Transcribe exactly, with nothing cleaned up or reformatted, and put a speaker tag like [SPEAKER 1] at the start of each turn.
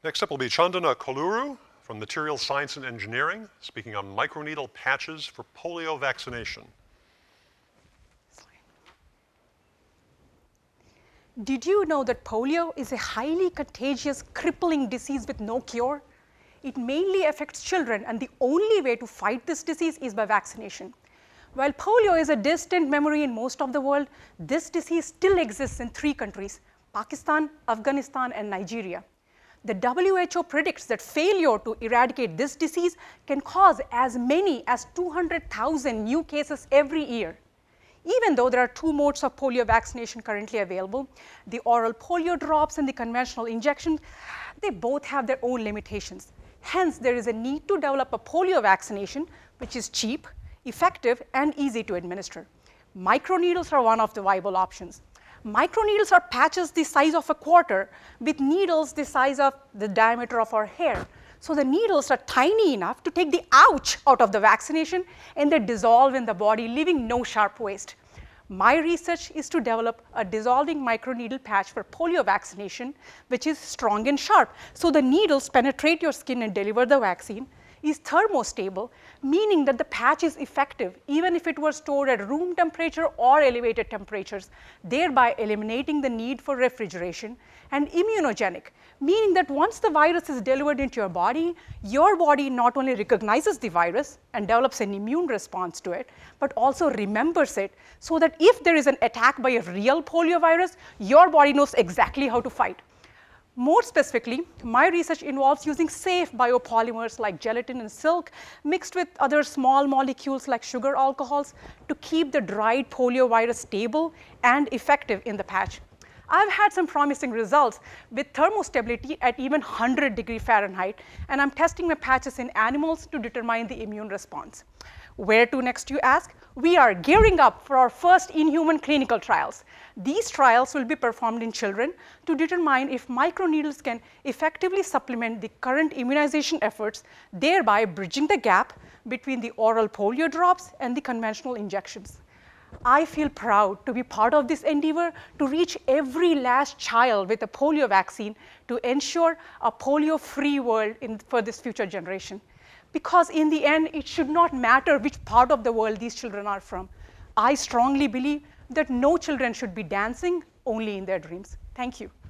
[SPEAKER 1] Next up will be Chandana Kolluru from Materials Science and Engineering, speaking on microneedle patches for polio vaccination.
[SPEAKER 2] Did you know that polio is a highly contagious, crippling disease with no cure? It mainly affects children, and the only way to fight this disease is by vaccination. While polio is a distant memory in most of the world, this disease still exists in three countries: Pakistan, Afghanistan, and Nigeria. The W H O predicts that failure to eradicate this disease can cause as many as two hundred thousand new cases every year. Even though there are two modes of polio vaccination currently available, the oral polio drops and the conventional injection, they both have their own limitations. Hence, there is a need to develop a polio vaccination which is cheap, effective, and easy to administer. Microneedles are one of the viable options. Microneedles are patches the size of a quarter with needles the size of the diameter of our hair. So the needles are tiny enough to take the ouch out of the vaccination, and they dissolve in the body, leaving no sharp waste. My research is to develop a dissolving microneedle patch for polio vaccination, which is strong and sharp. So the needles penetrate your skin and deliver the vaccine, is thermostable, meaning that the patch is effective even if it were stored at room temperature or elevated temperatures, thereby eliminating the need for refrigeration, and immunogenic, meaning that once the virus is delivered into your body, your body not only recognizes the virus and develops an immune response to it, but also remembers it, so that if there is an attack by a real polio virus, your body knows exactly how to fight. More specifically, my research involves using safe biopolymers like gelatin and silk mixed with other small molecules like sugar alcohols to keep the dried polio virus stable and effective in the patch. I've had some promising results with thermostability at even one hundred degrees Fahrenheit, and I'm testing my patches in animals to determine the immune response. Where to next, you ask? We are gearing up for our first in-human clinical trials. These trials will be performed in children to determine if microneedles can effectively supplement the current immunization efforts, thereby bridging the gap between the oral polio drops and the conventional injections. I feel proud to be part of this endeavor to reach every last child with a polio vaccine to ensure a polio-free world in, for this future generation. Because in the end, it should not matter which part of the world these children are from. I strongly believe that no children should be dancing only in their dreams. Thank you.